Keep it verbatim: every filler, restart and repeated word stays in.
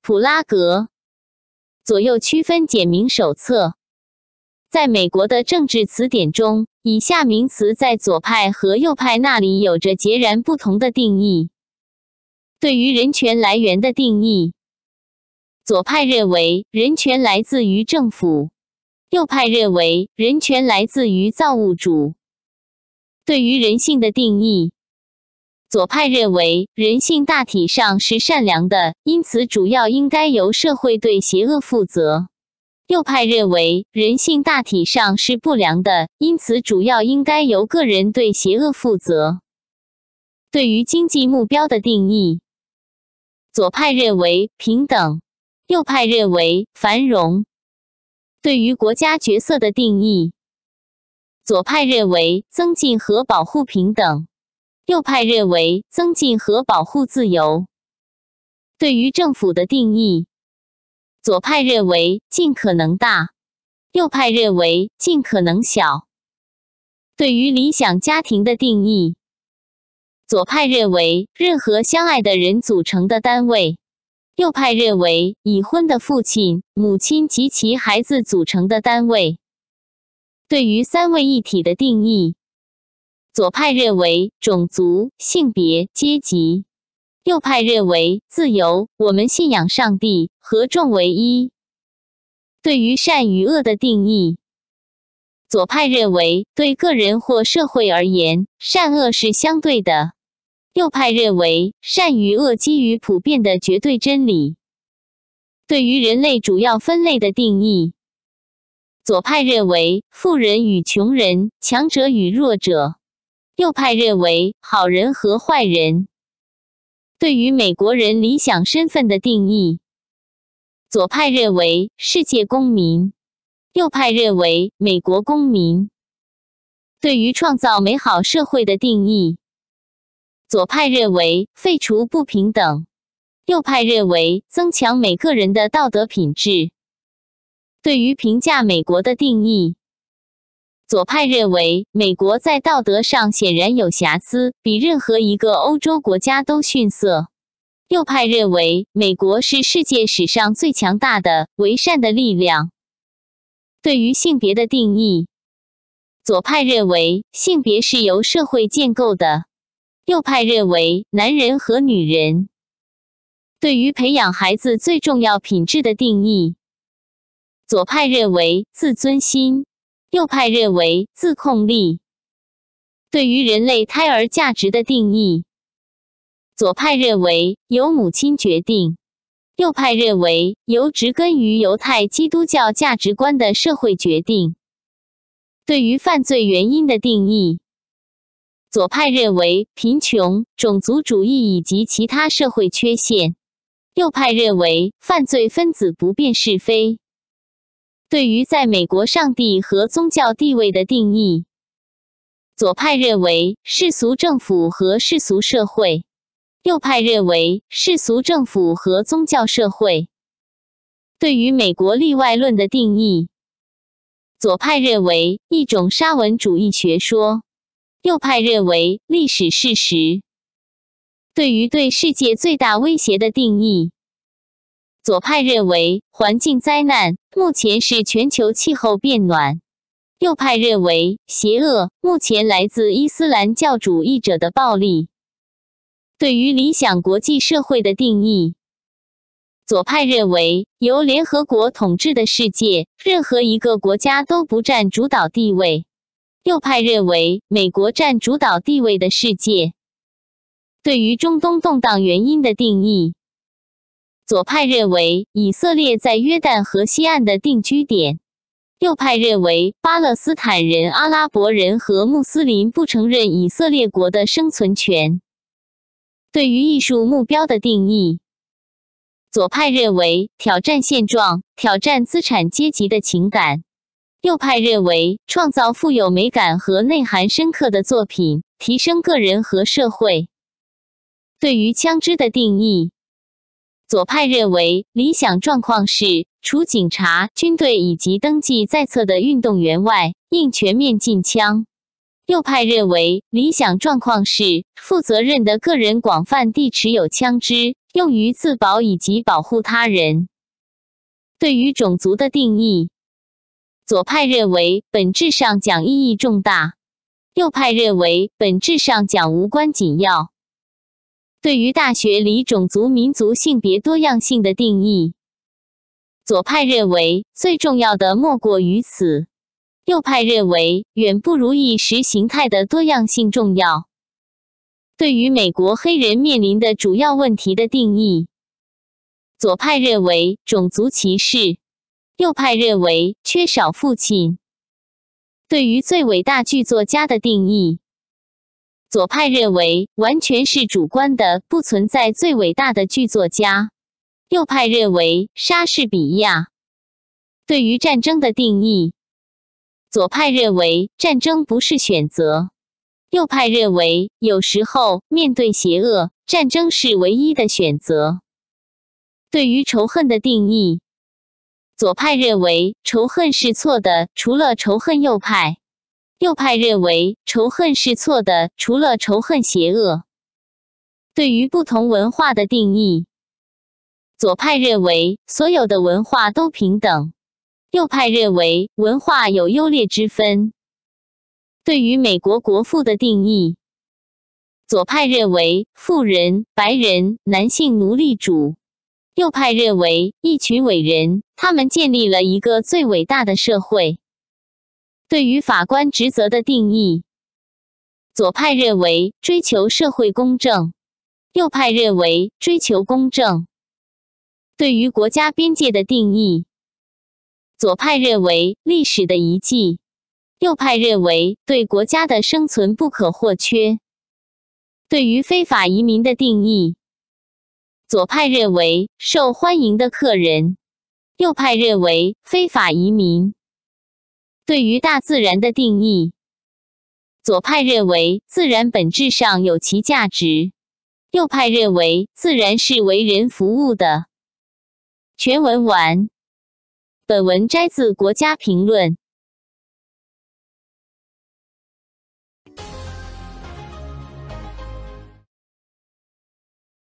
普拉格左右区分简明手册。在美国的政治词典中，以下名词在左派和右派那里有着截然不同的定义。对于人权来源的定义，左派认为人权来自于政府，右派认为人权来自于造物主。对于人性的定义，左派认为人性大体上是善良的，因此主要应该由社会对邪恶负责。右派认为人性大体上是不良的，因此主要应该由个人对邪恶负责。对于经济目标的定义，左派认为平等，右派认为繁荣。对于国家角色的定义，左派认为增进和保护平等，右派认为增进和保护自由。对于政府的定义，左派认为尽可能大，右派认为尽可能小。对于理想家庭的定义，左派认为任何相爱的人组成的单位，右派认为已婚的父亲、母亲及其孩子组成的单位。对于三位一体的定义，左派认为种族、性别、阶级，右派认为自由，我们信仰上帝，合众为一。对于善与恶的定义，左派认为对个人或社会而言，善恶是相对的，右派认为善与恶基于普遍的绝对真理。对于人类主要分类的定义，左派认为富人与穷人，强者与弱者，右派认为好人和坏人。对于美国人理想身份的定义，左派认为世界公民，右派认为美国公民。对于创造美好社会的定义，左派认为废除不平等，右派认为增强每个人的道德品质。对于评价美国的定义，左派认为美国在道德上显然有瑕疵，比任何一个欧洲国家都逊色。右派认为美国是世界史上最强大的为善的力量。对于性别的定义，左派认为性别是由社会建构的，右派认为男人和女人。对于培养孩子最重要品质的定义，左派认为自尊心，右派认为自控力。对于人类胎儿价值的定义，左派认为由母亲决定，右派认为由植根于犹太基督教价值观的社会决定。对于犯罪原因的定义，左派认为贫穷、种族主义以及其他社会缺陷，右派认为犯罪分子不辨是非。对于在美国上帝和宗教地位的定义，左派认为世俗政府和世俗社会，右派认为世俗政府和宗教社会。对于美国例外论的定义，左派认为一种沙文主义学说，右派认为历史事实。对于对世界最大威胁的定义，左派认为环境灾难，目前是全球气候变暖。右派认为邪恶，目前来自伊斯兰教主义者的暴力。对于理想国际社会的定义，左派认为由联合国统治的世界，任何一个国家都不占主导地位。右派认为美国占主导地位的世界。对于中东动荡原因的定义，左派认为以色列在约旦河西岸的定居点，右派认为巴勒斯坦人、阿拉伯人和穆斯林不承认以色列国的生存权。对于艺术目标的定义，左派认为挑战现状，挑战资产阶级的情感，右派认为创造富有美感和内涵深刻的作品，提升个人和社会。对于枪支的定义，左派认为理想状况是，除警察、军队以及登记在册的运动员外，应全面禁枪。右派认为理想状况是，负责任的个人广泛地持有枪支， 用于自保以及保护他人。对于种族的定义，左派认为本质上讲意义重大，右派认为本质上讲无关紧要。对于大学里种族、民族、性别多样性的定义，左派认为最重要的莫过于此，右派认为远不如意识形态的多样性重要。对于美国黑人面临的主要问题的定义，左派认为种族歧视，右派认为缺少父亲。对于最伟大剧作家的定义，左派认为完全是主观的，不存在最伟大的剧作家。右派认为莎士比亚。对于战争的定义，左派认为战争不是选择，右派认为有时候面对邪恶，战争是唯一的选择。对于仇恨的定义，左派认为仇恨是错的，除了仇恨右派。右派认为仇恨是错的，除了仇恨邪恶。对于不同文化的定义，左派认为所有的文化都平等，右派认为文化有优劣之分。对于美国国父的定义，左派认为富人、白人、男性奴隶主，右派认为一群伟人，他们建立了一个最伟大的社会。对于法官职责的定义，左派认为追求社会公正，右派认为追求公正。对于国家边界的定义，左派认为历史的遗迹，右派认为对国家的生存不可或缺。对于非法移民的定义，左派认为受欢迎的客人，右派认为非法移民。对于大自然的定义，左派认为自然本质上有其价值，右派认为自然是为人服务的。全文完。本文摘自《国家评论》。